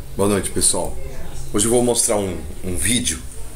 Boa noite, pessoal. Hoje eu vou mostrar um vídeo.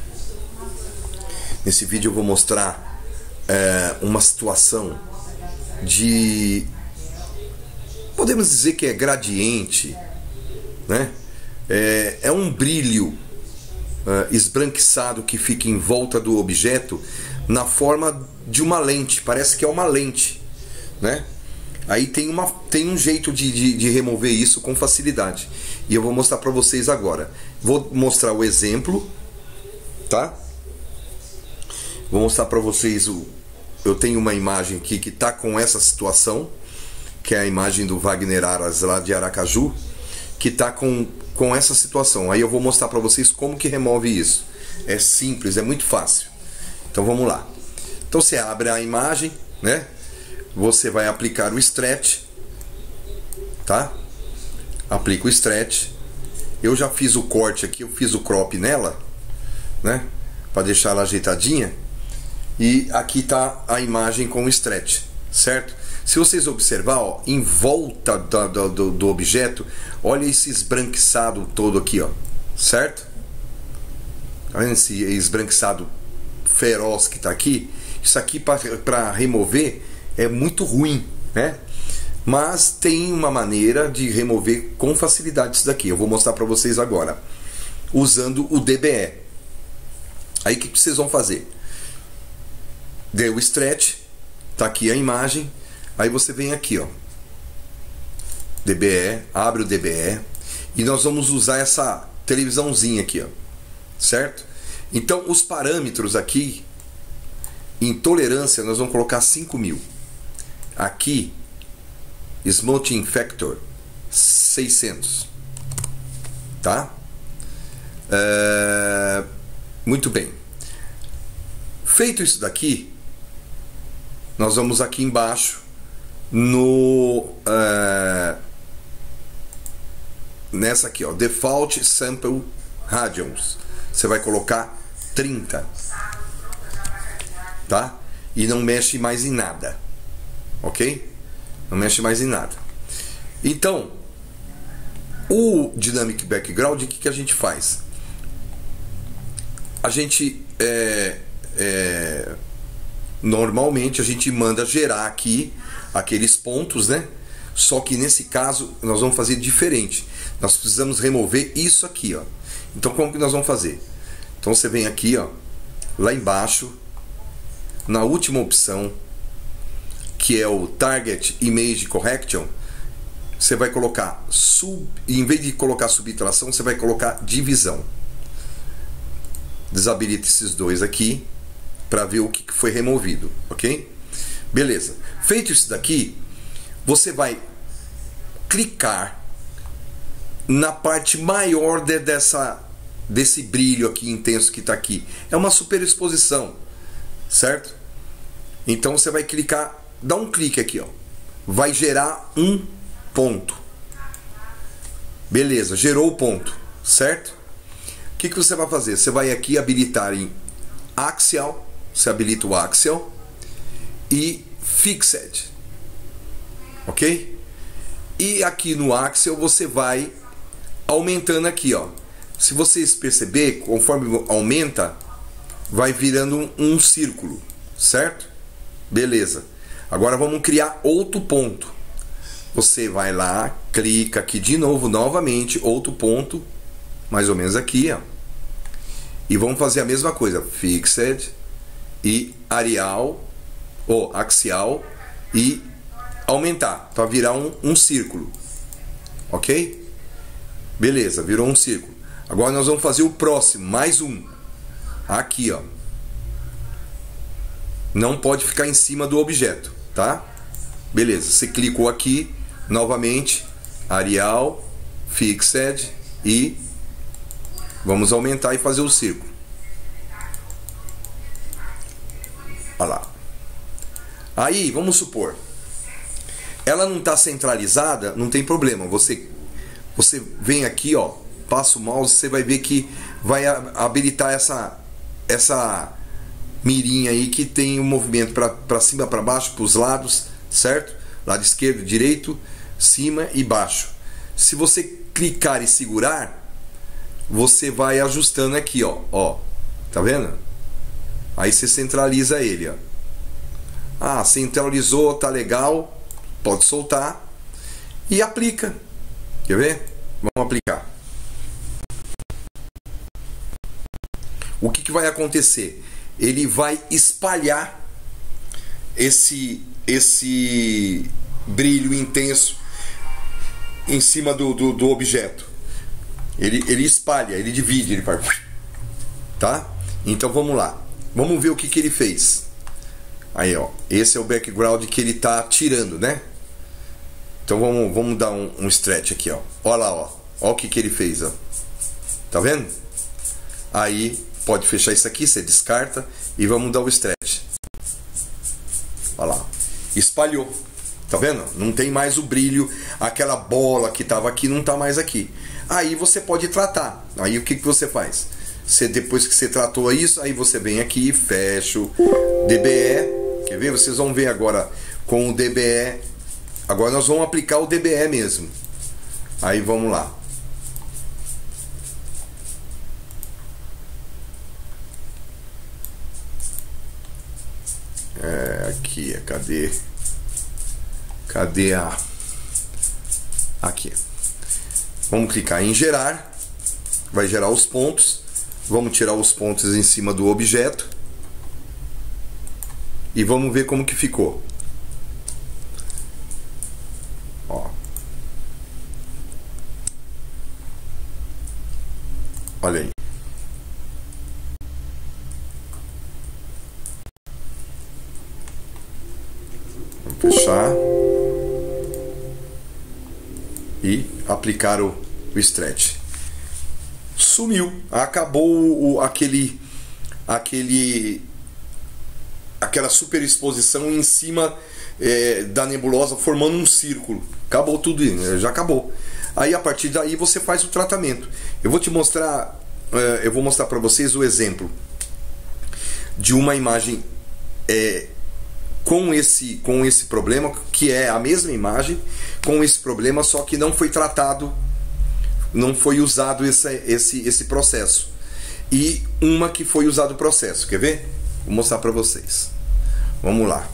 Nesse vídeo eu vou mostrar uma situação de... podemos dizer que é gradiente, né? É um brilho esbranquiçado que fica em volta do objeto na forma de uma lente. Parece que é uma lente, né? Aí tem um jeito de remover isso com facilidade. E eu vou mostrar para vocês agora. Vou mostrar o exemplo, tá? Vou mostrar para vocês eu tenho uma imagem aqui que tá com essa situação, que é a imagem do Wagner Aras lá de Aracaju, que tá com essa situação. Aí eu vou mostrar para vocês como que remove isso. É simples, é muito fácil. Então vamos lá. Então você abre a imagem, né? Você vai aplicar o stretch, tá? Aplica o stretch. Eu já fiz o corte aqui, eu fiz o crop nela, né? Para deixar ela ajeitadinha. E aqui tá a imagem com o stretch, certo? Se vocês observar, ó, em volta do objeto, olha esse esbranquiçado todo aqui, ó, certo? Tá vendo esse esbranquiçado feroz que tá aqui? Isso aqui para remover é muito ruim, né? Mas tem uma maneira de remover com facilidade isso daqui. Eu vou mostrar para vocês agora, usando o DBE. Aí o que vocês vão fazer? Deu o stretch, tá aqui a imagem. Aí você vem aqui, ó, DBE, abre o DBE e nós vamos usar essa televisãozinha aqui, ó, certo? Então os parâmetros aqui, em tolerância, nós vamos colocar 5000. Aqui, Smoothing Factor 600, tá? Muito bem. Feito isso daqui, nós vamos aqui embaixo nessa aqui, ó, Default Sample Radians. Você vai colocar 30, tá? E não mexe mais em nada, ok? Não mexe mais em nada. Então, o Dynamic Background, o que a gente faz? A gente normalmente a gente manda gerar aqui aqueles pontos, né? Só que nesse caso nós vamos fazer diferente. Nós precisamos remover isso aqui, ó. Então como que nós vamos fazer? Então você vem aqui, ó, lá embaixo, na última opção, que é o Target Image Correction, você vai colocar em vez de colocar subtração, você vai colocar divisão. Desabilita esses dois aqui para ver o que foi removido, ok? Beleza. Feito isso daqui, você vai clicar na parte maior desse brilho aqui intenso que está aqui. É uma superexposição, certo? Então você vai clicar, dá um clique aqui, ó. Vai gerar um ponto. Beleza, gerou o ponto, certo? O que você vai fazer? Você vai aqui habilitar em Axial, você habilita o Axial e Fixed, ok? E aqui no Axial você vai aumentando aqui, ó. Se vocês perceber, conforme aumenta, vai virando um círculo, certo? Beleza. Agora vamos criar outro ponto. Você vai lá, clica aqui de novo, novamente, outro ponto, mais ou menos aqui, ó. E vamos fazer a mesma coisa, Fixed e Areal, ou Axial, e aumentar, para virar um círculo, ok? Beleza, virou um círculo. Agora nós vamos fazer o próximo, mais um, aqui, ó. Não pode ficar em cima do objeto, tá? Beleza, você clicou aqui, novamente, Areal, Fixed e vamos aumentar e fazer o círculo. Olha lá. Aí, vamos supor, ela não está centralizada, não tem problema. Você vem aqui, ó, passa o mouse, você vai ver que vai habilitar essa mirinha aí que tem um movimento para cima, para baixo, para os lados, certo? Lado esquerdo, direito, cima e baixo. Se você clicar e segurar, você vai ajustando aqui, ó, tá vendo? Aí você centraliza ele, ó. Ah, centralizou, tá legal, pode soltar e aplica. Quer ver? Vamos aplicar. O que vai acontecer? Ele vai espalhar esse brilho intenso em cima do objeto. Ele espalha, ele divide, ele faz, tá? Então vamos lá. Vamos ver o que ele fez. Aí, ó, esse é o background que ele tá tirando, né? Então vamos dar um stretch aqui, ó. Olha lá, ó. Olha o que ele fez, ó. Tá vendo? Aí pode fechar isso aqui, você descarta e vamos dar o stretch. Olha lá. Espalhou. Tá vendo? Não tem mais o brilho, aquela bola que tava aqui não tá mais aqui. Aí você pode tratar. Aí o que você faz? Você, depois que você tratou isso, aí você vem aqui, fecha o DBE. Quer ver? Vocês vão ver agora com o DBE. Agora nós vamos aplicar o DBE mesmo. Aí vamos lá. Aqui, cadê? Cadê a... Aqui. Vamos clicar em gerar. Vai gerar os pontos. Vamos tirar os pontos em cima do objeto. E vamos ver como que ficou. Ó. Olha aí. Vamos fechar. E aplicar o stretch. Sumiu. Acabou aquela superexposição em cima da nebulosa, formando um círculo. Acabou tudo, já acabou. Aí a partir daí você faz o tratamento. Eu vou te mostrar, eu vou mostrar para vocês o exemplo de uma imagem com esse problema, que é a mesma imagem com esse problema, só que não foi tratado, não foi usado esse processo, e uma que foi usado o processo. Quer ver? Vou mostrar para vocês. Vamos lá.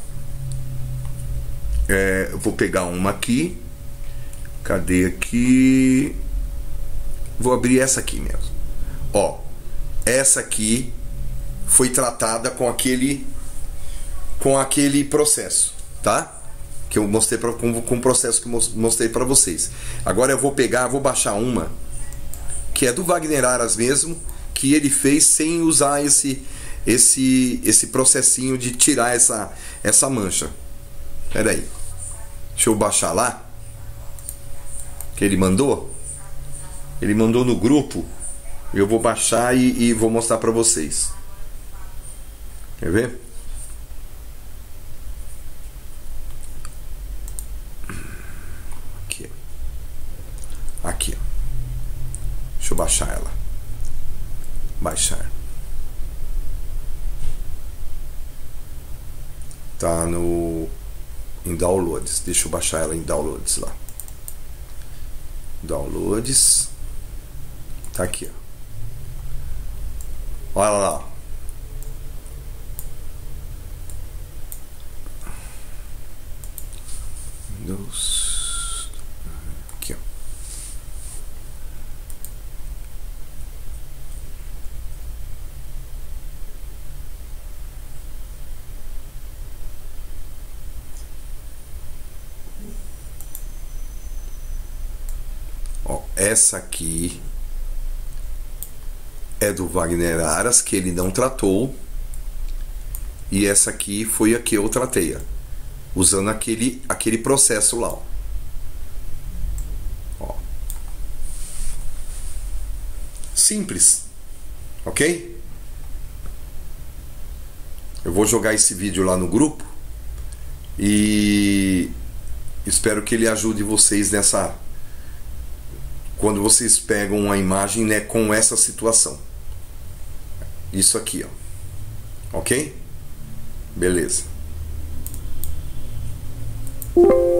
Eu vou pegar uma aqui. Cadê aqui? Vou abrir essa aqui mesmo. Ó, essa aqui foi tratada com aquele processo, tá? Que eu mostrei com o processo que mostrei para vocês. Agora eu vou baixar uma que é do Wagner Aras mesmo, que ele fez sem usar esse processinho de tirar essa mancha. Pera aí. Deixa eu baixar lá. Que ele mandou. Ele mandou no grupo. Eu vou baixar e vou mostrar para vocês. Quer ver? Aqui, ó. Deixa eu baixar ela. Baixar. Tá em downloads. Deixa eu baixar ela em downloads lá. Downloads. Tá aqui, ó. Olha lá. Windows. Aqui, ó. Ó, essa aqui é do Wagner Aras, que ele não tratou. E essa aqui foi a que eu tratei, ó, usando aquele processo lá, ó. Simples, ok? Eu vou jogar esse vídeo lá no grupo e espero que ele ajude vocês nessa, quando vocês pegam uma imagem, né, com essa situação. Isso aqui, ó. Ok? Beleza.